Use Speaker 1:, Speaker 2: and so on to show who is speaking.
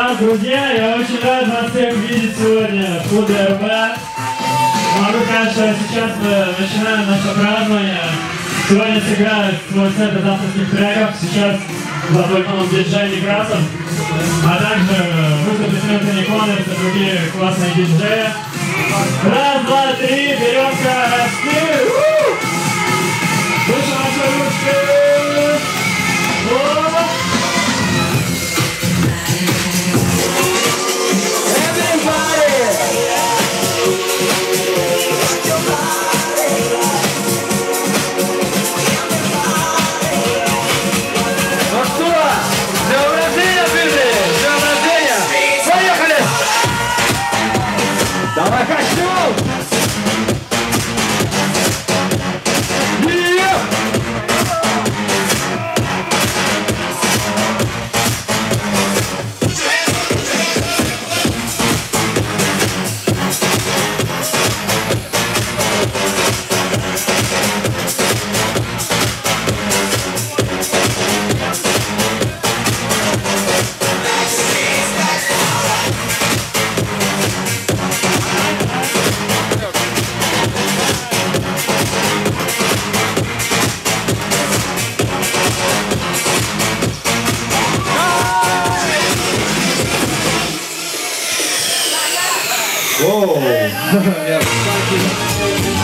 Speaker 1: Итак, друзья, я очень рад вас всех видеть сегодня в клубе РБ. Могу сказать, что сейчас мы начинаем наше празднование. Сегодня сыграет свой сет из авторских треков. Сейчас за пультом диджей Некрасов. А также выступит Энтони Коннорс и другие классные диджеи. Раз, два, три, берем-ка расти! Выше наши ручки!
Speaker 2: Давай костюм!
Speaker 3: Oh, yeah.